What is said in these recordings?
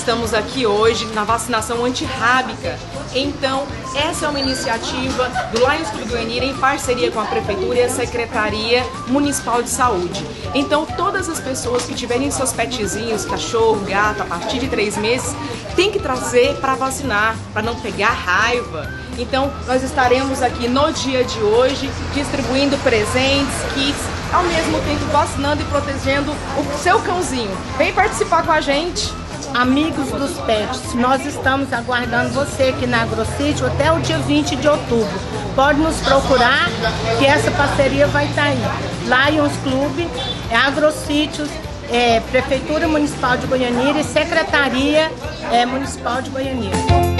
estamos aqui hoje na vacinação antirrábica. Então, essa é uma iniciativa do Lions Clube Goianira em parceria com a Prefeitura e a Secretaria Municipal de Saúde. Então, todas as pessoas que tiverem seus petzinhos, cachorro, gato, a partir de 3 meses, tem que trazer para vacinar, para não pegar raiva. Então, nós estaremos aqui no dia de hoje distribuindo presentes, kits, ao mesmo tempo vacinando e protegendo o seu cãozinho. Vem participar com a gente! Amigos dos pets, nós estamos aguardando você aqui na AgroSítio até o dia 20 de outubro. Pode nos procurar que essa parceria vai estar aí. Lions Clube, AgroSítios, Prefeitura Municipal de Goianira e Secretaria Municipal de Goianira.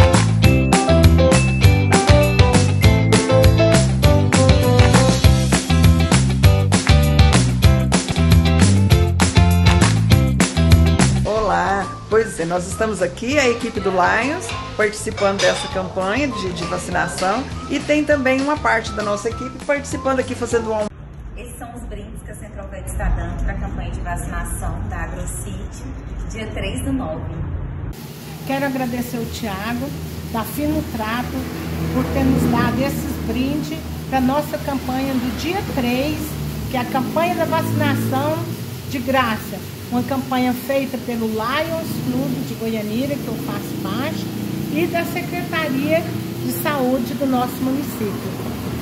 Pois é, nós estamos aqui, a equipe do Lions, participando dessa campanha de vacinação e tem também uma parte da nossa equipe participando aqui, fazendo um... Esses são os brindes que a Central Vet está dando para a campanha de vacinação da AgroSítio, dia 3/9. Quero agradecer o Thiago, da Fino Trato, por ter nos dado esses brindes para a nossa campanha do dia 3, que é a campanha da vacinação de graça. Uma campanha feita pelo Lions Clube de Goianira, que eu faço parte, e da Secretaria de Saúde do nosso município.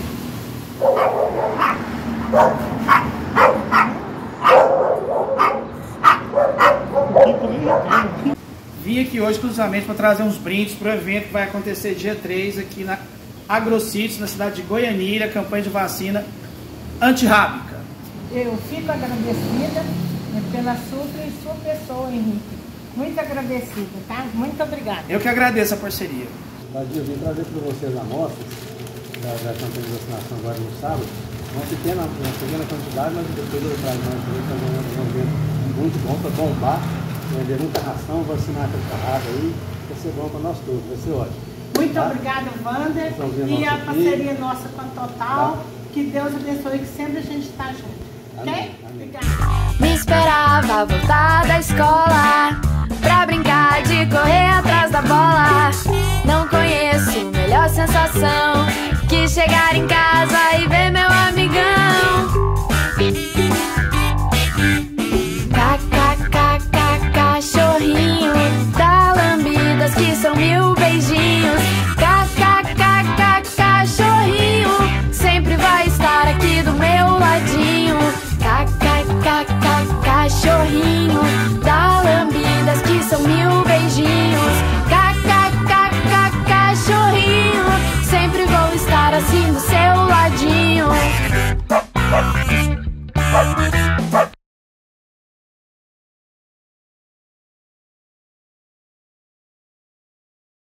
Vim aqui hoje exclusivamente para trazer uns brindes para o evento que vai acontecer dia 3 aqui na AgroSítios, na cidade de Goianira, campanha de vacina antirrábica. Eu fico agradecida pela sua e sua pessoa, Henrique. Muito agradecida, tá? Muito obrigada. Eu que agradeço a parceria. Eu vim trazer para vocês amostras da campanha de vacinação agora no sábado. Uma pequena quantidade, mas depois eu trago mais um evento muito bom para bombar, vender muita ração, vacinar a temporada aí. Vai ser bom para nós todos, vai ser ótimo. Muito tá? obrigada, Wander. E a parceria nossa com a Total. Tá? Que Deus abençoe, que sempre a gente está junto. Ok? Obrigada. Me esperava voltar da escola pra brincar de correr atrás da bola. Não conheço melhor sensação que chegar em casa e ver meu amigão.